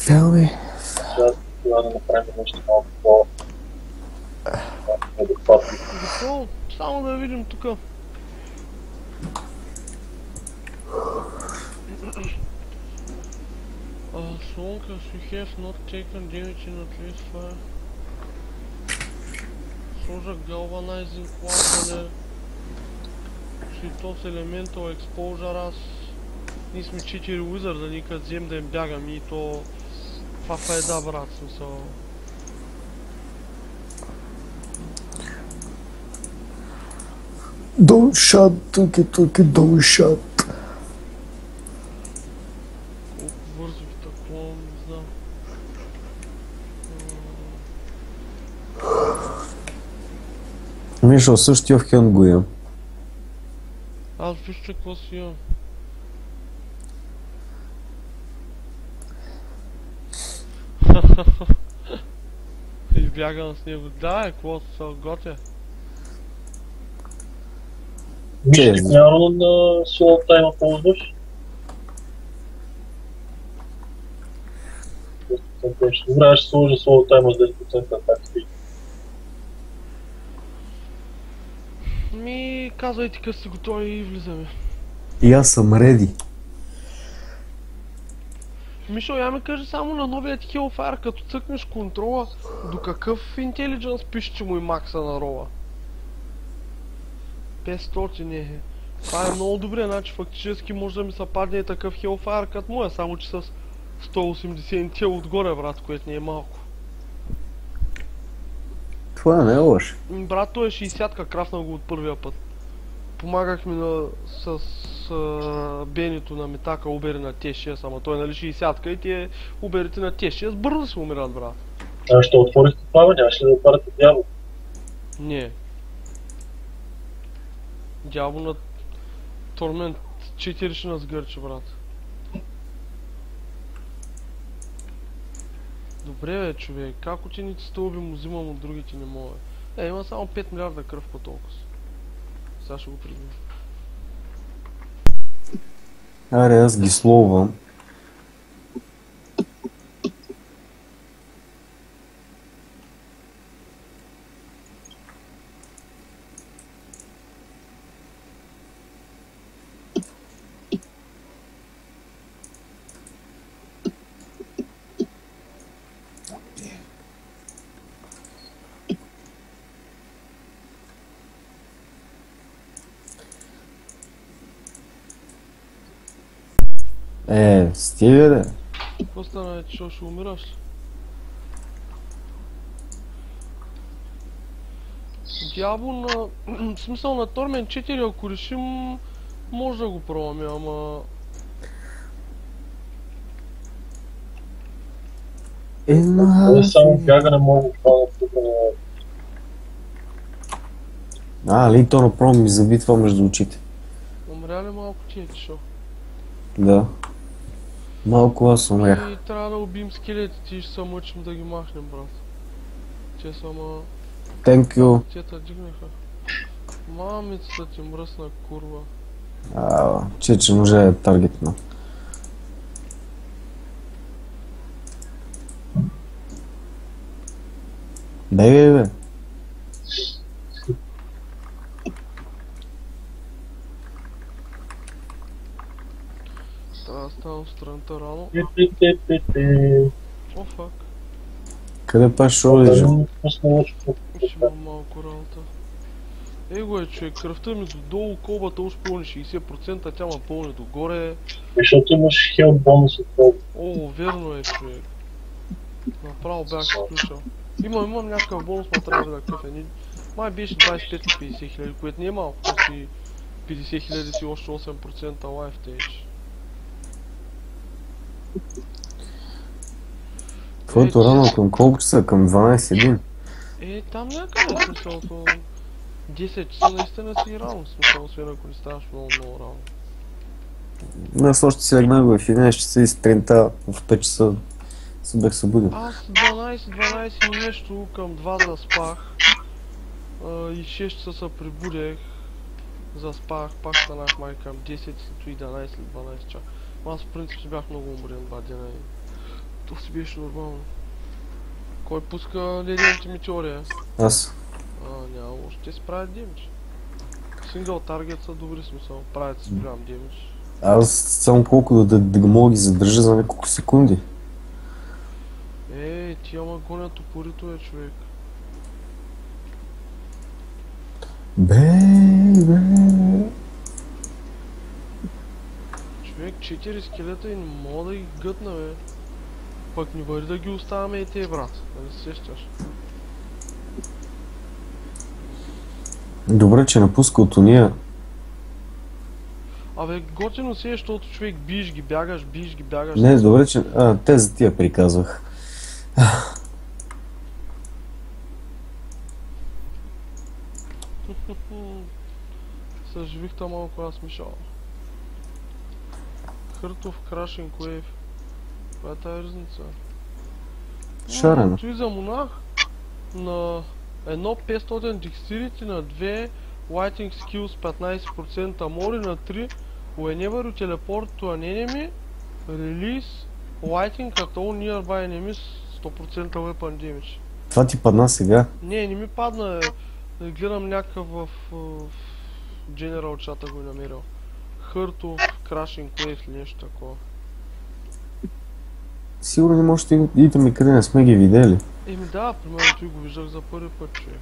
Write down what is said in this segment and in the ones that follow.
Фелми. Сега да направим нещо малко по-адекватно. Готово, само да видим тук. As long as you have not taken damage in at least 5. Сложа galvanizing кладене. Шитос elemental exposure. Аз ние сме 4 уизърда, ние като взем да им бягам и то... Това файда, брат, смисъл. Don't shot, туки, don't shot. Колко бързо ги таклон, не знам. Мишо, същия в Хен го имам. Аз вижте какво си имам. И бягам с него. Да, какво са готя. Мишли, примерно на соло тайма ползваш? Добре, аз ще сложа соло тайма с 10% атака. Ми, казвайте къде сте готови и влизаме. И аз съм реди. Мишо, я ми кажи само на новият Hellfire, като цъкнеш контрола, до какъв интелидженс пише, че му и макса на рола? 500 е. Това е много добре, значи фактически може да ми се падне и такъв Hellfire като моя, само че с 180 тел отгоре, брат, което не е малко. Това не е лошо. Брат, той е 60-ка, крафнал го от първия път. Помагах ми с Бенито на Митака, убери на Т6, ама той е нали 60-ка и те уберите на Т6, бързо се умират, брат. А ще отворите това, нямаш ли да отваряте дявол? Не. Дявол на Тормент 4 ще нас гърчи, брат. Добре бе, човек, как ученици стълби му взимам от другите не мога. Има само 5 милиарда кръв по толкова. Сега ще го придвижа. Аре, аз ги словам. Стига да. Какво стана, че ще умираш? Дявол на... в смисъл на Torment 4, ако решим, може да го пробваме, ама... Това само бягане мога да падат тук на... Ли то направо ми забитва между очите. Умря ли малко ти е, шо? Да. Малко аз умрях. И трябва да убием скелетите и ще се мъчим да ги махнем, брат. Те са ама... Thank you. Те те дигнаха. Мамицата ти мръсна курва. Че може да е таргетна. Бе. Трябва да ставам странта рано. О, фак. Къде паш шо лежа? Ще имам малко работа. Его е, човек, кръвта ми долу, колбата уж пълни 60%, тя ма пълни догоре. Защото имаш хел бонус от това. О, верно е, човек. Направо бях изключил. Имам някакъв бонус, ма трябва да къв е. Май беше 25 или 50 хиляди, което не е малко. То си 50 хиляди си още 8% лайф тейдж. Твоето рано към колко часа? Към 12-1? Там някъде е смисълто. 10 часа наистина си рано, смисъл, освен ако не ставаш много рано. Аз още си легнах в 11 часа и сутринта в 5 часа се бях събудил. Аз 12 и нещо към 2 заспах. И 6 часа се прибудех. Заспах, пак станах май към 10 и 11 или 12 часа. Аз в принцип си бях много уморен 2 дена и... То си беше нормално. Кой пуска ледените метеори? Аз. Няма лошо. Те си правят демидж. Сингъл таргет са добри смисъл. Правят си голям демидж. Аз само колко да го мога да ги задържа за няколко секунди. Ти ама гонят упорито човек. Бе. Човек 4 скелета и не мога да ги гътна, бе. Пък не бъде да ги оставяме и те, брат. Нали се сещаш? Добре, че напуска от уния. Абе, готино си е, защото човек биеш ги, бягаш. Не, добре, че... те за тия приказвах. Съживихта малко аз Мишал. Хъртов Крашинг Wave. Това е тая ризница. Шарена. Той за монах на 1.500 Dexterity, на 2 Lighting Skills 15% мори, на 3 Whenever you teleport to an enemy, release Lighting at all nearby enemies 100% weapon damage. Това ти падна сега? Не ми падна. Гледам някакъв в General чата го намерил. Хъртов Crashing Wave или нещо такова. Сигурно не може да идем къде не сме ги видели. Да, примерно той го виждах за първи път, човек.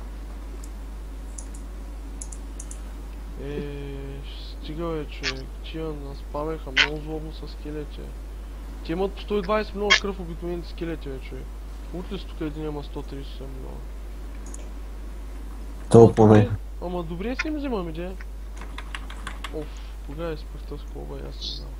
Стига човек. Тия наспаваха много злобно с скелети. Те имат по 120 много кръв обикновените скелети, човек. Утре си тук един има 130 милиона. То поне. Ама добре си им взимаме, де. Кога изпъхта с колба, аз не знам.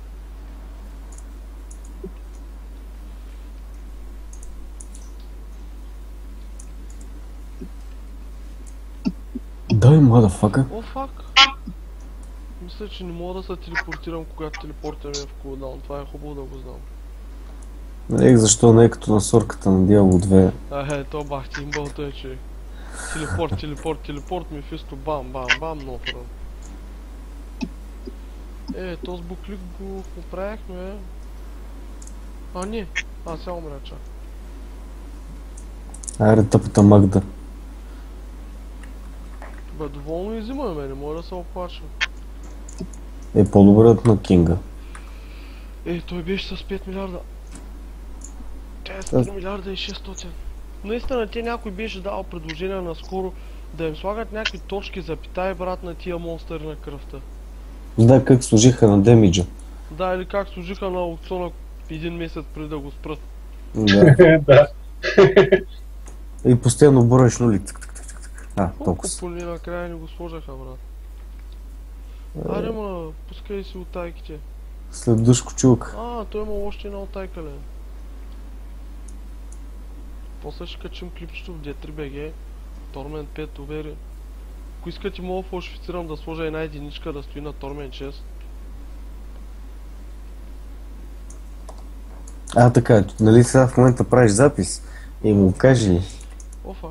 Дай, motherfucker. Фак. Мисля, че не мога да се телепортирам, когато телепортираме в кулдаун. Това е хубаво да го знам. Защо не е като на сорката на Diablo 2? То бах ти имбал той, че телепорт, Мефисто, бам, много храна. Този буклик го поправяхме. Не, сега умря, чак. Айде тъпата Магда. Доволно изимаме, не мога да се оплача. По-добре от на Кинга. Той беше с 5 милиарда. Тя е с 3 милиарда и 600. Наистина, някой беше дал предложение наскоро да им слагат някакви точки запитай, брат, на тия монстъри на кръвта. Да, как служиха на демиджа. Да, или как служиха на аукциона един месец преди да го спрат. Да. И постоянно броеш нули. Толкова. Поне накрая не го сложаха, брат. Аре, пускай си утайките. След Душко чулка. Той има още една утайка, ле. После ще качим клипчето в D3BG. Torment 5, увери. Ако искате, мога да фалшифицирам да сложа една единичка да стои на Torment 6. Така, нали сега в момента правиш запис и му кажи ли? Фак.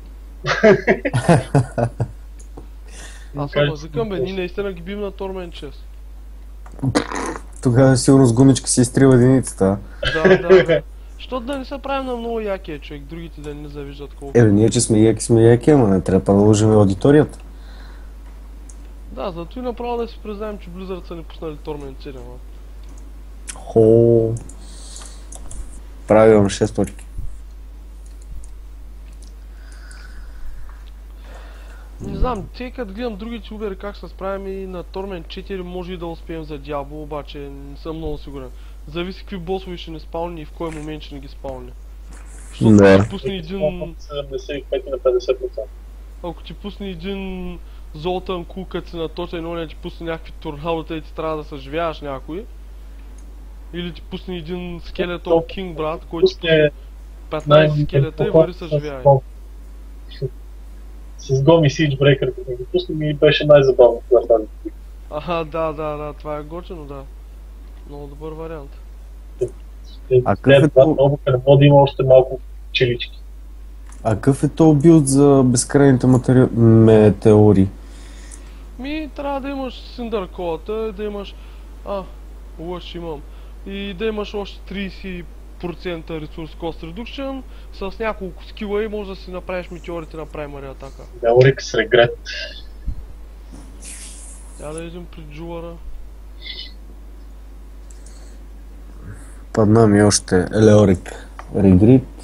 Аз съм викам, ние наистина ги бим на Torment 6. Тогава сигурно с гумичка си изтрива единицата. Да. Защото да не се правим на много якия човек, другите да не завиждат колко. Ние че сме яки, ама не трябва да наложим аудиторията. Да, зато и направо да си признаем, че Blizzard са ни пуснали Torment 7. Правилно 6 точки. Не знам, като гледам другите убери как се справим и на Torment 4 може и да успеем за Diablo, обаче не съм много сигурен. Зависи какви босове ще не спални и в кой момент ще не ги спални. Защото ще пусне един... 75 на 50%. Ако ти пусне един Золтан Кул, като си на точен и ти пусне някакви торналота и ти трябва да съживяваш някой. Или ти пусне един скелетон Кинг, брат, който ти пусне 15 скелета и вари съживяй. С Гоми Siege Breaker, като ги пусне, ми беше най-забавно това тази. Да, това е готино, да. Много добър вариант. Много не мога да има още малко челички. Какъв е то билд за безкрайните метеори? Трябва да имаш Синдър колата, да имаш... лъж имам. И да имаш още 35 процента ресурс cost reduction, с няколко скила и може да си направиш метеорите на праймари атака. Неорикс регрет. Тя да идем при джулара. Падна ми още Елеорик Регрит.